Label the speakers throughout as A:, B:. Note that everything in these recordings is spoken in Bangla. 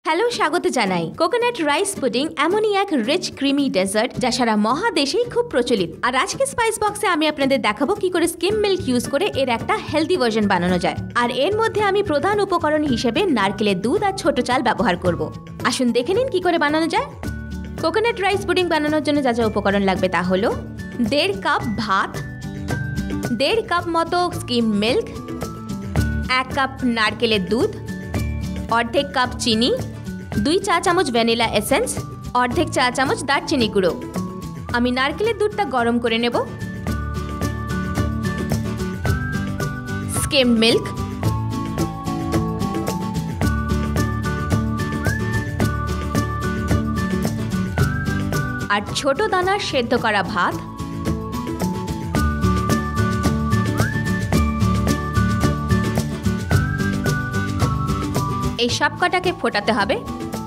A: হ্যালো, স্বাগত জানাই। কোকোনাট রাইস পুডিং এমনই এক রিচ ক্রিমি ডেজার্ট যা সারা মহাদেশেই খুব প্রচলিত। আর আজকে স্পাইস বক্সে আমি আপনাদের দেখাবো কি করে স্কিম মিল্ক ইউজ করে এর একটা হেলদি ভার্সন বানানো যায়। আর এর মধ্যে আমি প্রধান উপকরণ হিসেবে নারকেলের দুধ আর ছোট চাল ব্যবহার করব। আসুন দেখে নিন কি করে বানানো যায়। কোকোনাট রাইস পুডিং বানানোর জন্য যা যা উপকরণ লাগবে তা হলো 1.5 কাপ ভাত, 1.5 কাপ মতো স্কিম মিল্ক, 1 কাপ নারকেলের দুধ, অর্ধেক কাপ চিনি, 2 চা চামচ ভ্যানিলা এসেন্স, অর্ধেক চা চামচ দারচিনি গুঁড়ো। আমি নারকেলের দুধটা গরম করে নেব। স্কিমড মিল্ক, আর ছোট দানার সেদ্ধ করা ভাত, এই সবকটাকে ফোটাতে হবে।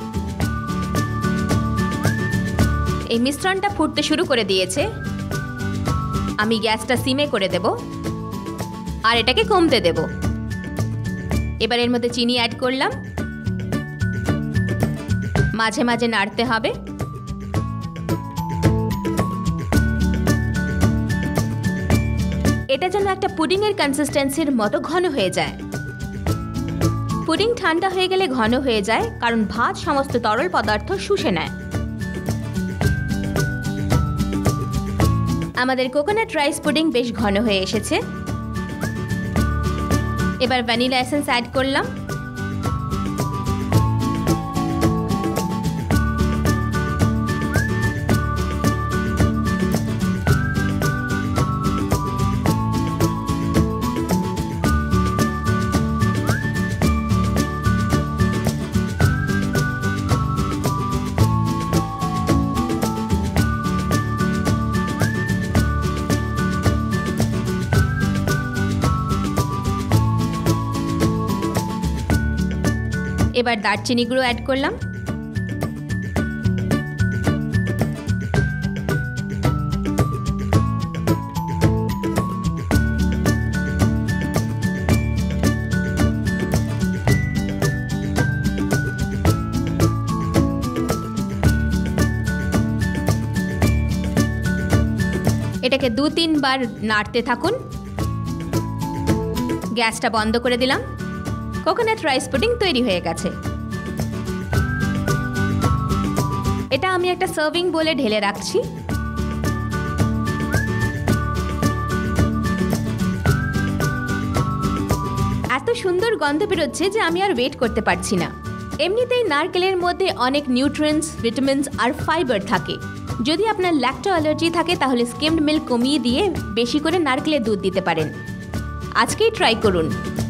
A: এই মিশ্রণটা ফুটতে শুরু করে দিয়েছে। আমি গ্যাসটা সিমে করে দেব আর এটাকে কমতে দেব। এবার এর মধ্যে চিনি অ্যাড করলাম, মাঝে মাঝে নাড়তে হবে। এটা যেন একটা পুডিংয়ের কনসিস্টেন্সির মতো ঘন হয়ে যায়। পুডিং ঠান্ডা হয়ে গেলে ঘন হয়ে যায় কারণ ভাত সমস্ত তরল পদার্থ শুষে নেয়। আমাদের কোকোনাট রাইস পুডিং বেশ ঘন হয়ে এসেছে। এবার ভ্যানিলা এসেন্স অ্যাড করলাম। এবার দারচিনি গুঁড়ো অ্যাড করলাম। এটাকে 2-3 বার নাড়তে থাকুন। গ্যাসটা বন্ধ করে দিলাম। কোকোনাট রাইস পুডিং তৈরি হয়ে গেছে। এটা আমি একটা সার্ভিং বোলে ঢেলে রাখছি। এত সুন্দর গন্ধ বেরোচ্ছে যে আমি আর ওয়েট করতে পারছি না। এমনিতেই নারকেলের মধ্যে অনেক নিউট্রিয়েন্টস, ভিটামিনস আর ফাইবার থাকে। যদি আপনার ল্যাকটো অ্যালার্জি থাকে তাহলে স্কিমড মিল্ক কমিয়ে দিয়ে বেশি করে নারকেলের দুধ দিতে পারেন। আজকেই ট্রাই করুন।